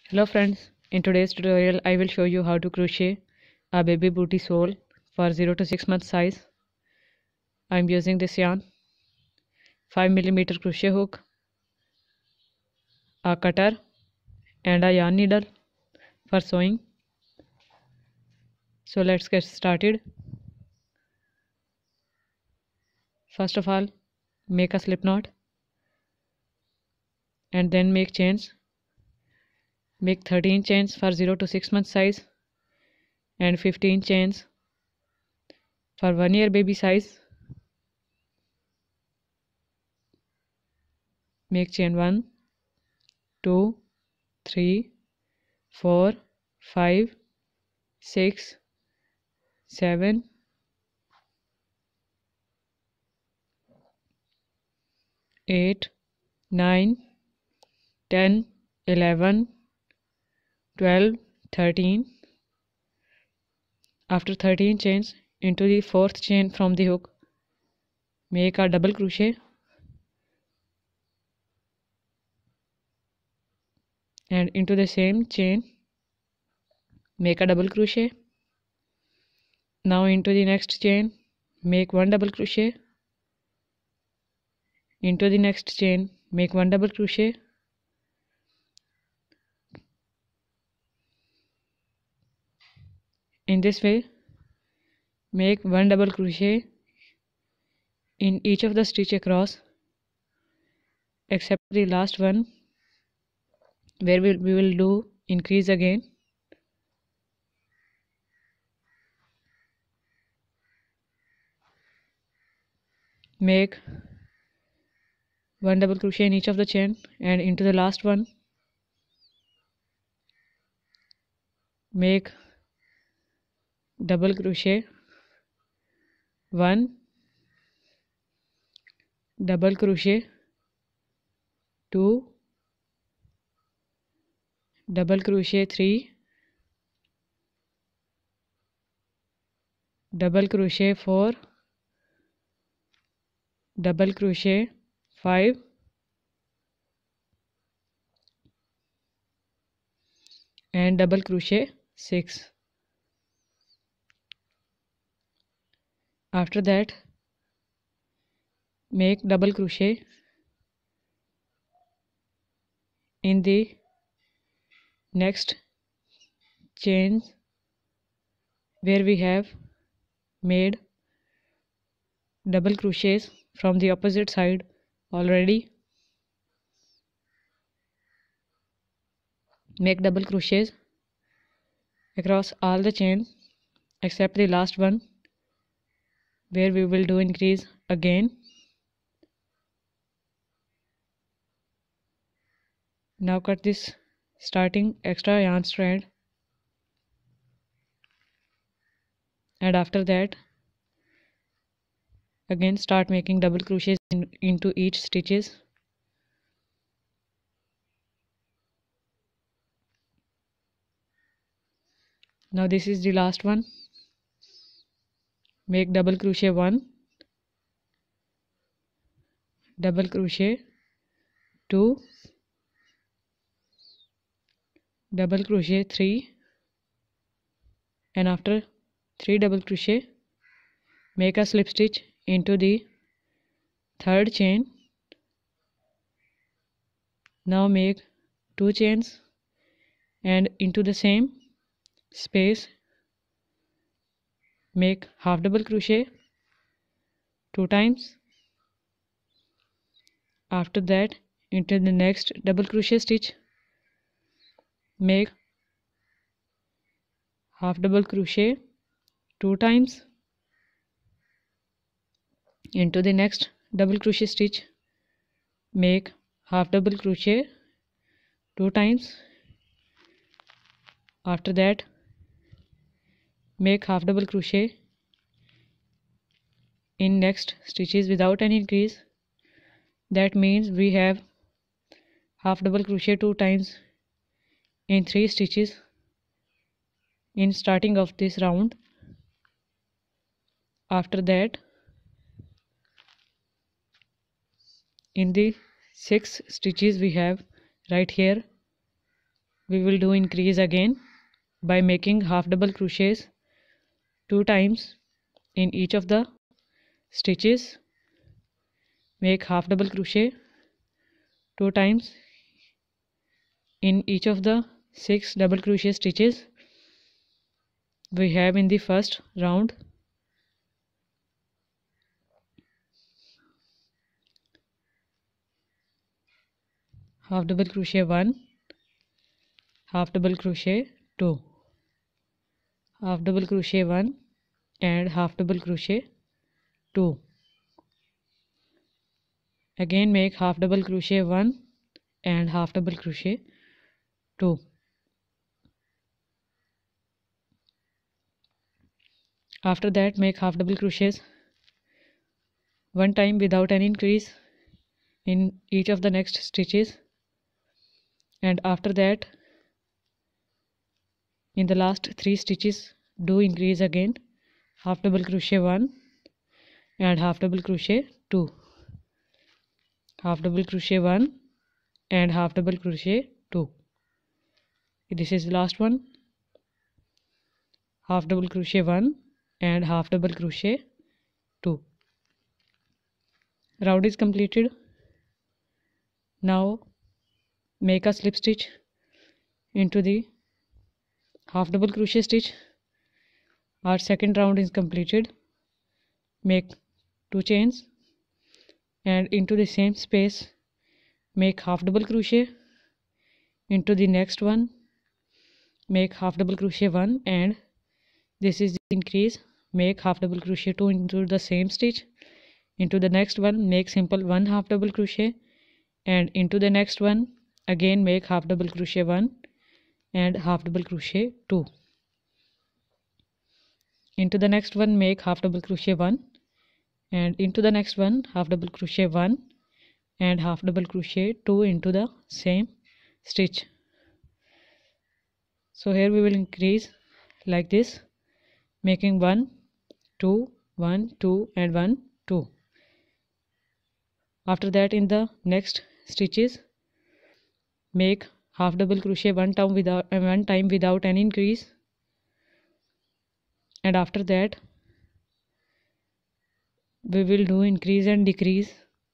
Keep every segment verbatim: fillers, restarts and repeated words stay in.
Hello friends, in today's tutorial I will show you how to crochet a baby booty sole for zero to six month size. I am using this yarn, five millimeter crochet hook, a cutter and a yarn needle for sewing. So let's get started. First of all, make a slip knot and then make chains. Make thirteen chains for zero to six month size and fifteen chains for one year baby size. Make chain one, two, three, four, five, six, seven, eight, nine, ten, eleven, twelve, thirteen. After thirteen chains, into the fourth chain from the hook, make a double crochet and into the same chain make a double crochet. Now into the next chain make one double crochet, into the next chain make one double crochet, in this way make one double crochet in each of the stitch across except the last one where we, we will do increase again. Make one double crochet in each of the chain and into the last one make double crochet, one double crochet, two double crochet, three double crochet, four double crochet, five and double crochet, six. After that make double crochet in the next chain where we have made double crochets from the opposite side already. Make double crochets across all the chains except the last one where we will do increase again. Now cut this starting extra yarn strand and after that again start making double crochets in, into each stitches. Now this is the last one. Make double crochet one, double crochet two, double crochet three and after three double crochet make a slip stitch into the third chain. Now make two chains and into the same space make half double crochet two times. After that into the next double crochet stitch make half double crochet two times, into the next double crochet stitch make half double crochet two times. After that make half double crochet in next stitches without any increase. That means we have half double crochet two times in three stitches in starting of this round. After that in the six stitches we have right here we will do increase again by making half double crochets two times in each of the stitches. Make half double crochet two times in each of the six double crochet stitches we have in the first round. Half double crochet one, half double crochet two, half double crochet one and half double crochet two. Again make half double crochet one and half double crochet two. After that make half double crochets one time without any increase in each of the next stitches, and after that in the last three stitches do increase again, half double crochet one and half double crochet two, half double crochet one and half double crochet two. This is the last one. Half double crochet one and half double crochet two. Round is completed. Now make a slip stitch into the half double crochet stitch. Our second round is completed. Make two chains and into the same space make half double crochet. Into the next one make half double crochet one, and this is the increase. Make half double crochet two into the same stitch. Into the next one make simple one half double crochet, and into the next one again make half double crochet one and half double crochet two. Into the next one make half double crochet one, and into the next one half double crochet one and half double crochet two into the same stitch. So here we will increase like this, making one, two, one, two and one, two. After that in the next stitches make half double crochet one time without uh, one time without any increase, and after that we will do increase and decrease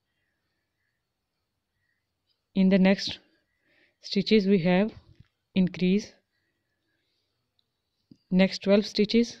in the next stitches. We have increase next twelve stitches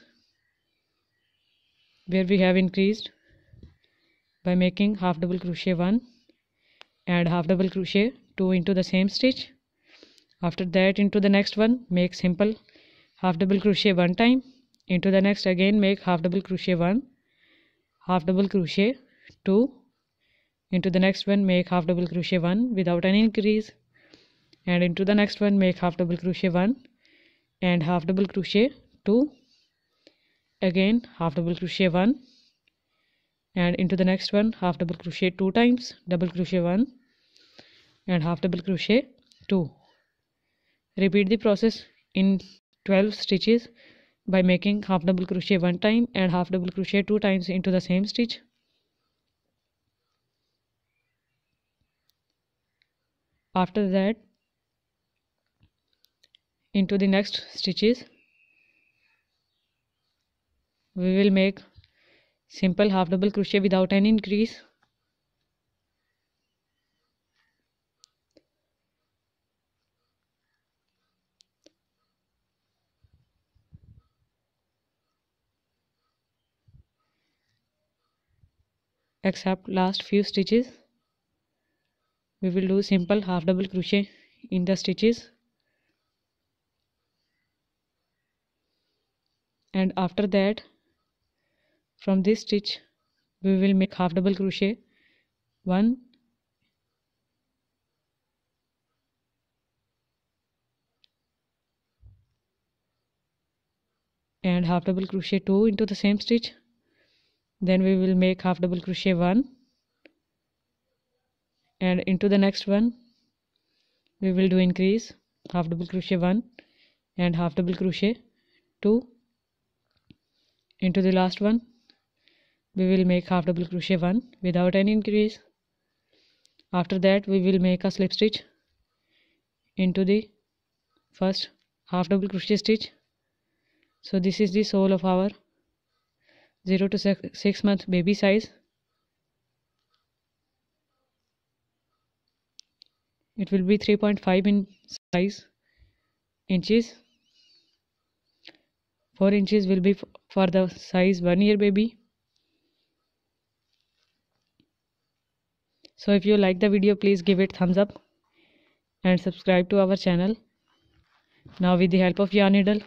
where we have increased by making half double crochet one and half double crochet two into the same stitch. After that into the next one make simple half double crochet one time. Into the next again make half double crochet one, half double crochet two. Into the next one make half double crochet one without any increase, and into the next one make half double crochet one and half double crochet two. Again half double crochet one, and into the next one half double crochet two times, double crochet one and half double crochet two. Repeat the process in twelve stitches by making half double crochet one time and half double crochet two times into the same stitch. After that into the next stitches we will make simple half double crochet without any increase. Except last few stitches we will do simple half double crochet in the stitches, and after that from this stitch we will make half double crochet one and half double crochet two into the same stitch. Then we will make half double crochet one, and into the next one we will do increase half double crochet one and half double crochet two. Into the last one we will make half double crochet one without any increase. After that we will make a slip stitch into the first half double crochet stitch. So this is the sole of our zero to six month baby size. It will be three point five in size inches. four inches will be for the size one year baby. So if you like the video, please give it thumbs up and subscribe to our channel. Now with the help of yarn needle,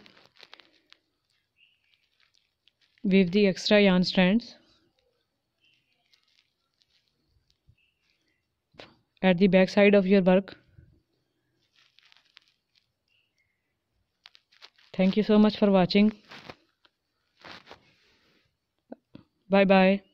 weave the extra yarn strands at the back side of your work. Thank you so much for watching. Bye bye.